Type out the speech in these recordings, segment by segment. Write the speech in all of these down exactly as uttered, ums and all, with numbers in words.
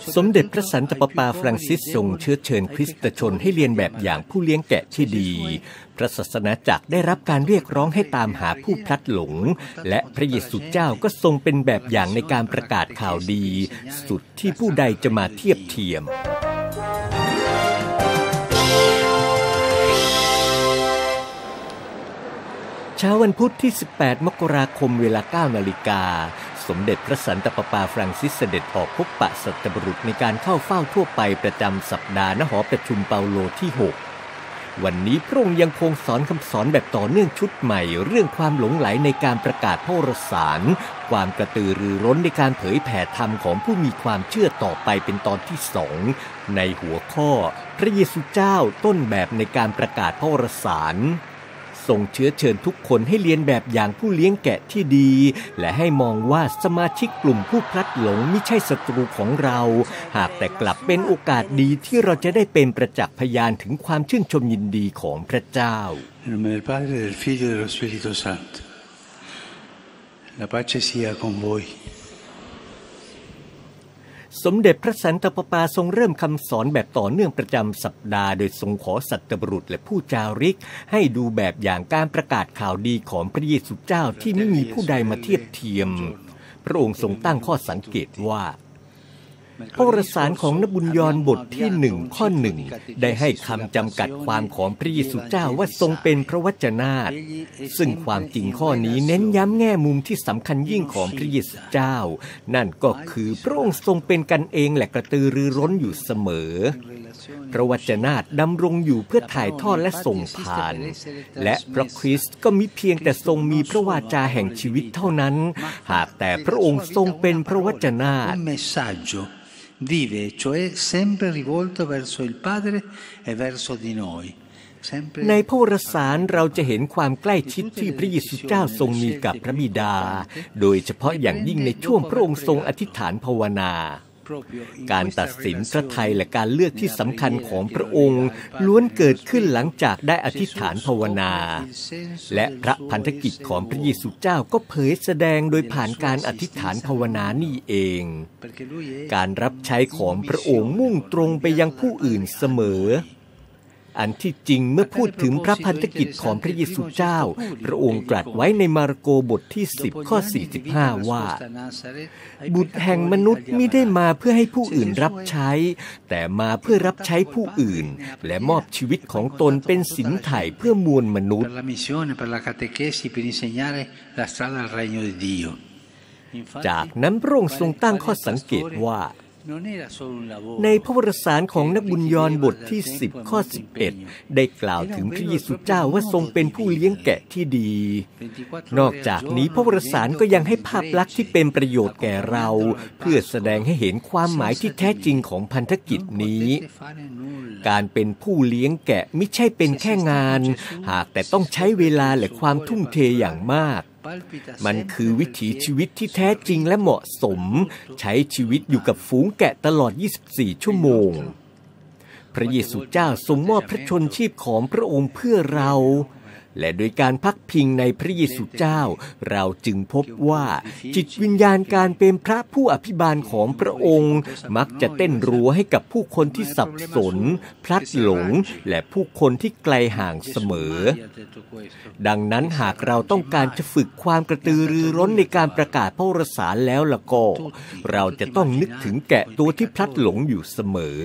สมเด็จพระสันตะปาปาฟรังซิสทรงเชื้อเชิญคริสตชนให้เรียนแบบอย่างผู้เลี้ยงแกะที่ดีพระศาสนาจักรได้รับการเรียกร้องให้ตามหาผู้พลัดหลงและพระเยซูเจ้าก็ทรงเป็นแบบอย่างในการประกาศข่าวดีสุดที่ผู้ใดจะมาเทียบเทียมเช้าวันพุธที่สิบแปดมกราคมเวลา เก้านาฬิกาสมเด็จพระสันตะปาปาฟรังซิสเสด็จออกพบปะสัตบุรุษในการเข้าเฝ้าทั่วไปประจำสัปดาห์ณหอประชุมเปาโลที่หกวันนี้พระองค์ยังคงสอนคำสอนแบบต่อเนื่องชุดใหม่เรื่องความหลงไหลในการประกาศพระวสารความกระตือรือร้นในการเผยแผ่ธรรมของผู้มีความเชื่อต่อไปเป็นตอนที่สองในหัวข้อพระเยซูเจ้าต้นแบบในการประกาศพระวสารทรงเชื้อเชิญทุกคนให้เรียนแบบอย่างผู้เลี้ยงแกะที่ดีและให้มองว่าสมาชิกกลุ่มผู้พลัดหลงไม่ใช่ศัตรูของเราหากแต่กลับเป็นโอกาสดีที่เราจะได้เป็นประจักษ์พยานถึงความชื่นชมยินดีของพระเจ้า In nome del Padre, del Figlio e dello Spirito Santo. La pace sia con voi. สมเด็จพระสันตะปาปาทรงเริ่มคำสอนแบบต่อเนื่องประจำสัปดาห์โดยทรงขอสัตบุรุษและผู้จาริกให้ดูแบบอย่างการประกาศข่าวดีของพระเยซูเจ้าที่ไม่มีผู้ใดมาเทียบเทียมพระองค์ทรงตั้งข้อสังเกตว่าพระวสารของนบุญยรบทที่หนึ่งข้อหนึ่งได้ให้คำจำกัดความของพระเยซูเจ้าว่าทรงเป็นพระวจนะซึ่งความจริงข้อนี้เน้นย้ำแง่มุมที่สำคัญยิ่งของพระเยซูเจ้านั่นก็คือพระองค์ทรงเป็นกันเองและกระตือรือร้นอยู่เสมอพระวจนะดำรงอยู่เพื่อถ่ายทอดและส่งผ่านและพระคริสต์ก็มิเพียงแต่ทรงมีพระวาจาแห่งชีวิตเท่านั้นหากแต่พระองค์ทรงเป็นพระวจนะ vive cioè sempre rivolto verso il Padre e verso di noi ในพระวสารเราจะเห็นความใกล้ชิดที่พระเยซูเจ้าทรงมีกับพระบิดาโดยเฉพาะอย่างยิ่งในช่วงพระองค์ทรงอธิษฐานภาวนาการตัดสินพระทัยและการเลือกที่สำคัญของพระองค์ล้วนเกิดขึ้นหลังจากได้อธิษฐานภาวนาและพระพันธกิจของพระเยซูเจ้าก็เผยแสดงโดยผ่านการอธิษฐานภาวนานี่เองการรับใช้ของพระองค์มุ่งตรงไปยังผู้อื่นเสมออันที่จริงเมื่อพูดถึงพระพันธกิจของพระเยซูเจ้าพระองค์ตรัสไว้ในมาระโกบทที่สิบข้อสี่สิบห้าว่าบุตรแห่งมนุษย์มิได้มาเพื่อให้ผู้อื่นรับใช้แต่มาเพื่อรับใช้ผู้อื่นและมอบชีวิตของตนเป็นสินไถ่เพื่อมวลมนุษย์จากนั้นพระองค์ทรงตั้งข้อสังเกตว่าในพระวสารของนบุญยรบทที่สิบข้อสิบเอ็ดได้กล่าวถึงพระเยซูเจ้าว่าทรงเป็นผู้เลี้ยงแกะที่ดีนอกจากนี้พระวสารก็ยังให้ภาพลักษณ์ที่เป็นประโยชน์แก่เราเพื่อแสดงให้เห็นความหมายที่แท้จริงของพันธกิจนี้การเป็นผู้เลี้ยงแกะไม่ใช่เป็นแค่งานหากแต่ต้องใช้เวลาและความทุ่มเทอย่างมากมันคือวิถีชีวิตที่แท้จริงและเหมาะสมใช้ชีวิตอยู่กับฝูงแกะตลอดยี่สิบสี่ชั่วโมงพระเยซูเจ้าทรงมอบพระชนชีพของพระองค์เพื่อเราและโดยการพักพิงในพระเยซูเจ้าเราจึงพบว่าจิตวิญญาณการเป็นพระผู้อภิบาลของพระองค์มักจะเต้นรัวให้กับผู้คนที่สับสนพลัดหลงและผู้คนที่ไกลห่างเสมอดังนั้นหากเราต้องการจะฝึกความกระตือรือร้นในการประกาศพระวสารแล้วล่ะก็เราจะต้องนึกถึงแกะตัวที่พลัดหลงอยู่เสมอ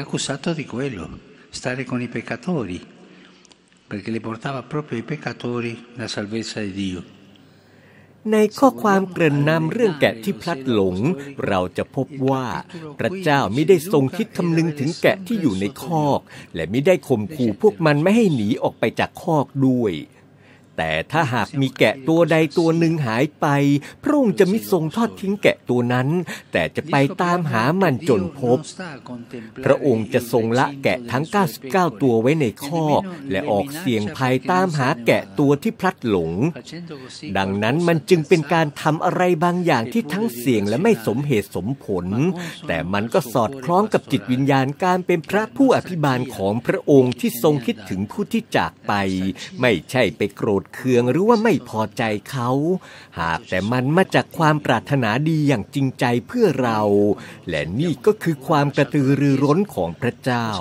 perché li portava proprio i peccatori la salvezza di Dio ในข้อความเกริ่นนำเรื่องแกะที่พลัดหลงเราจะพบว่าพระเจ้ามิได้ทรงคิดคำนึงถึงแกะที่อยู่ในคอกและมิได้ข่มขู่พวกมันไม่ให้หนีออกไปจากคอกด้วยแต่ถ้าหากมีแกะตัวใดตัวหนึ่งหายไปพระองค์จะมิทรงทอดทิ้งแกะตัวนั้นแต่จะไปตามหามันจนพบพระองค์จะทรงละแกะทั้งเก้าสิบเก้าตัวไว้ในคอกและออกเสี่ยงภัยตามหาแกะตัวที่พลัดหลงดังนั้นมันจึงเป็นการทำอะไรบางอย่างที่ทั้งเสี่ยงและไม่สมเหตุสมผลแต่มันก็สอดคล้องกับจิตวิญญาณการเป็นพระผู้อภิบาลของพระองค์ที่ทรงคิดถึงผู้ที่จากไปไม่ใช่ไปโกรธเคืองหรือว่าไม่พอใจเขาหากแต่มันมาจากความปรารถนาดีอย่างจริงใจเพื่อเราและนี่ก็คือความกระตือรือร้นของพระเจ้า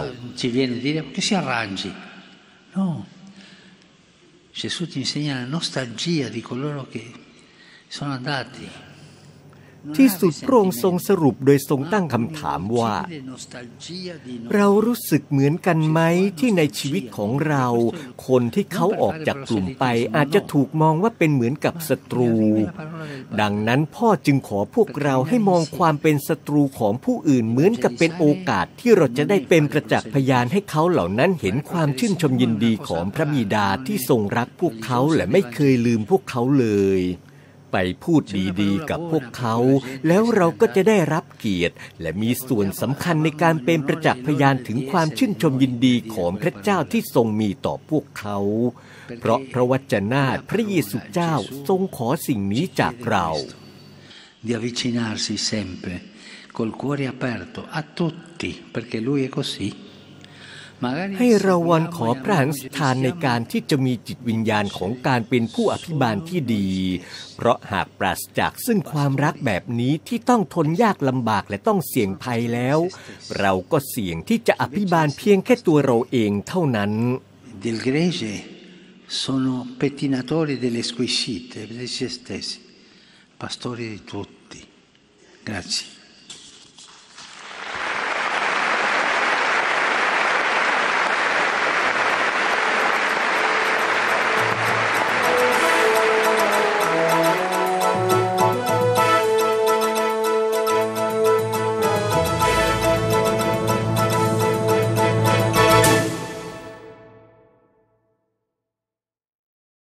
Gesù ti insegna la nostalgia di coloro che sono andati ที่สุดพระองค์ทรงสรุปโดยทรงตั้งคำถามว่าเรารู้สึกเหมือนกันไหมที่ในชีวิตของเราคนที่เขาออกจากกลุ่มไปอาจจะถูกมองว่าเป็นเหมือนกับศัตรูดังนั้นพ่อจึงขอพวกเราให้มองความเป็นศัตรูของผู้อื่นเหมือนกับเป็นโอกาสที่เราจะได้เป็นประจักษ์พยานให้เขาเหล่านั้นเห็นความชื่นชมยินดีของพระบิดาที่ทรงรักพวกเขาและไม่เคยลืมพวกเขาเลยไปพูดดีๆกับพวกเขาแล้วเราก็จะได้รับเกียรติและมีส่วนสำคัญในการเป็นประจักษ์พยานถึงความชื่นชมยินดีของพระเจ้าที่ทรงมีต่อพวกเขาเพราะพระวจนะพระเยซูเจ้าทรงขอสิ่งนี้จากเรา di avvicinarsi sempre col cuore aperto a tutti perché lui è così ให้เราวันขอพระหัตถ์ทานในการที่จะมีจิตวิญญาณของการเป็นผู้อภิบาลที่ดีเพราะหากปราศจากซึ่งความรักแบบนี้ที่ต้องทนยากลำบากและต้องเสี่ยงภัยแล้วเราก็เสี่ยงที่จะอภิบาลเพียงแค่ตัวเราเองเท่านั้น del gregge sono pettinatori delle squisite di se stessi pastori di tutti grazie